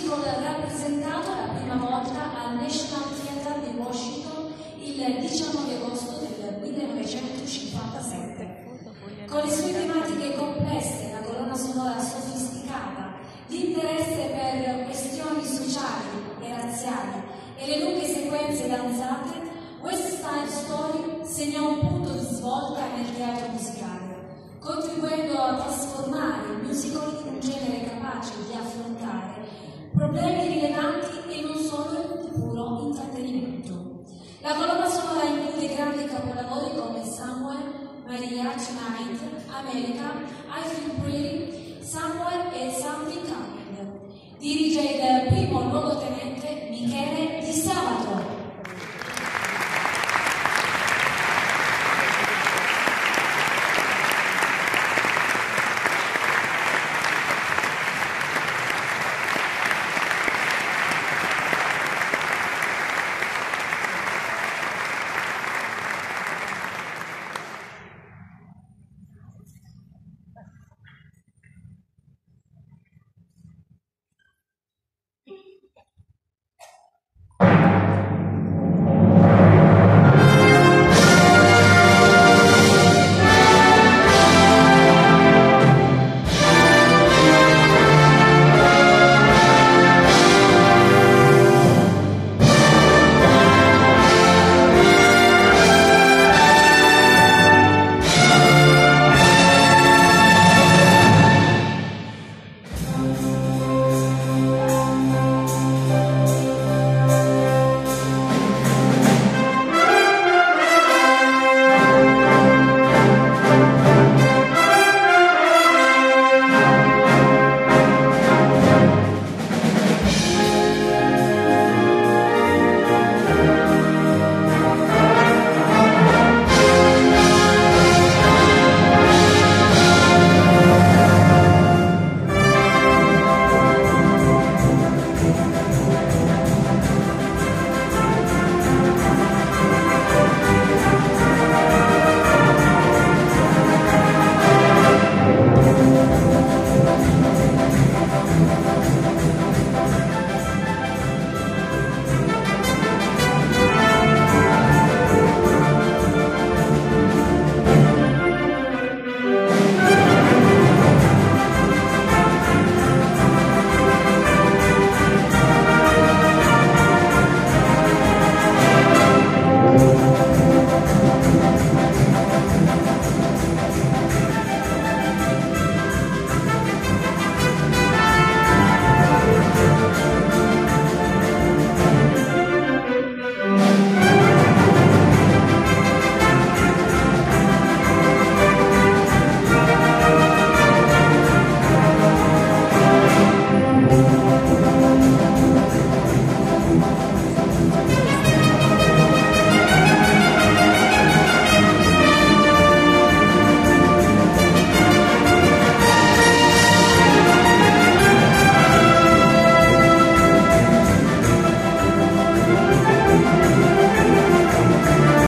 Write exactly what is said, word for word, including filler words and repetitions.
musical rappresentato la prima volta al National Theatre di Washington il diciannove agosto del millenovecentocinquantasette. Con le sue tematiche complesse, la colonna sonora sofisticata, l'interesse per questioni sociali e razziali e le lunghe sequenze danzate, West Side Story segnò un punto di svolta nel teatro musicale, contribuendo a trasformare il musical in un genere capace di affrontare problemi rilevanti e non solo di puro intrattenimento. La colonna sonora include grandi capolavori come Somewhere, Maria, Tonight, America, I Feel Pretty, Somewhere e Something Coming. Dirige il